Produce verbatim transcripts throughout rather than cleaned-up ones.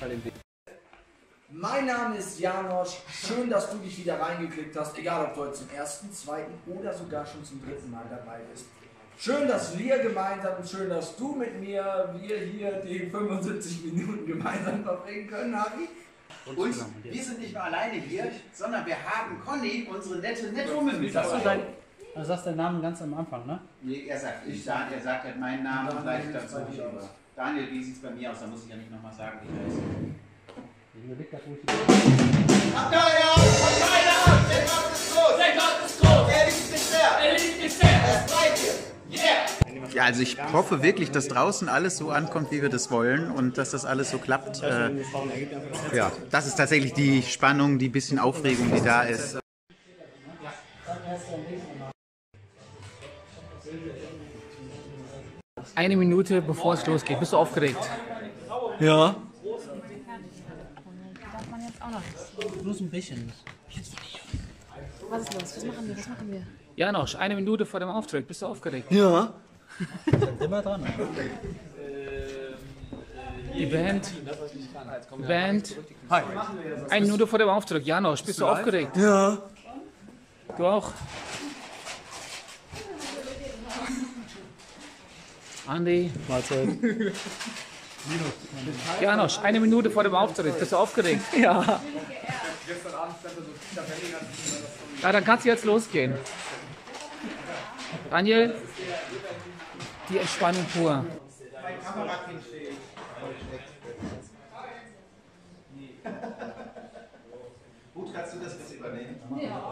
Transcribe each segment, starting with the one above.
Mein Name ist Janosch, schön, dass du dich wieder reingeklickt hast, egal ob du heute zum ersten, zweiten oder sogar schon zum dritten Mal dabei bist. Schön, dass wir gemeinsam und schön, dass du mit mir, wir hier die fünfundsiebzig Minuten gemeinsam verbringen können, Harry. Und wir sind nicht nur alleine hier, sondern wir haben Conny, unsere nette Netwoman, mit dabei. Du sagst deinen Namen ganz am Anfang, ne? Nee, er sagt, ich sag, er sagt halt meinen Namen und gleich dazu. Daniel, wie sieht es bei mir aus? Da muss ich ja nicht nochmal sagen, wie er ist. Abteilung! Abteilung! Der Gott ist groß! Der Gott ist groß! Er liebt dich sehr! Er liebt dich sehr! Er ist bei dir! Yeah! Ja, also ich hoffe wirklich, dass draußen alles so ankommt, wie wir das wollen und dass das alles so klappt. Äh, ja, das ist tatsächlich die Spannung, die bisschen Aufregung, die da ist. Eine Minute bevor es losgeht. Bist du aufgeregt? Ja. Darf man jetzt auch noch nicht. Bloß ein bisschen. Was ist los? Was machen wir? Was machen wir? Janosch, eine Minute vor dem Auftritt. Bist du aufgeregt? Ja. Immer dran. Die Band. Band. Hi. Eine Minute vor dem Auftritt. Janosch, bist du aufgeregt? Ja. Du auch? Andi. Mahlzeit. Janosch, eine Minute vor dem Auftritt. Bist du aufgeregt? Ja. Ja, dann kannst du jetzt losgehen. Daniel, die Entspannung pur. Gut, kannst du das bitte übernehmen? Ja.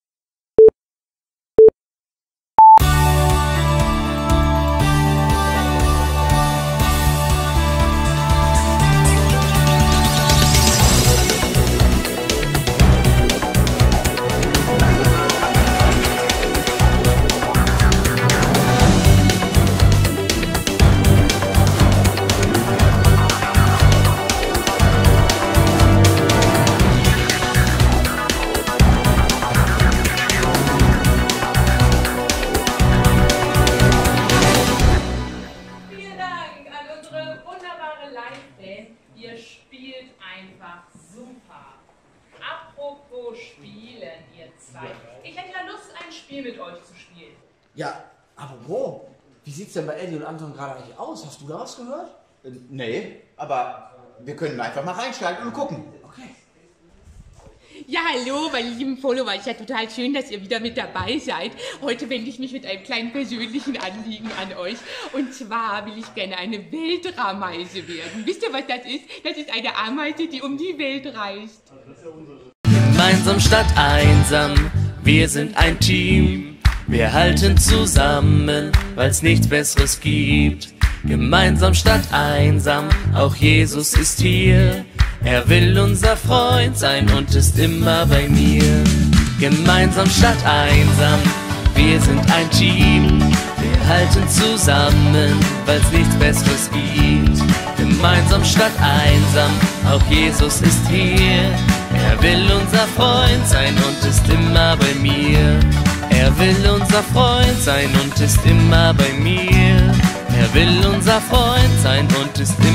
Ihr spielt einfach super. Apropos Spielen, ihr zwei. Ich hätte ja Lust, ein Spiel mit euch zu spielen. Ja, aber wo? Wie sieht's denn bei Eddie und Anton gerade eigentlich aus? Hast du da was gehört? Äh, nee, aber wir können einfach mal reinschalten und gucken. Okay. Ja, hallo, meine lieben Follower. Ist ja total schön, dass ihr wieder mit dabei seid. Heute wende ich mich mit einem kleinen persönlichen Anliegen an euch. Und zwar will ich gerne eine Weltrameise werden. Wisst ihr, was das ist? Das ist eine Ameise, die um die Welt reist. Gemeinsam statt einsam, wir sind ein Team. Wir halten zusammen, weil's nichts Besseres gibt. Gemeinsam statt einsam, auch Jesus ist hier. Er will unser Freund sein und ist immer bei mir. Gemeinsam statt einsam, wir sind ein Team. Wir halten zusammen, weil's nichts Besseres gibt. Gemeinsam statt einsam, auch Jesus ist hier. Er will unser Freund sein und ist immer bei mir. Er will unser Freund sein und ist immer bei mir. Er will unser Freund sein und ist immer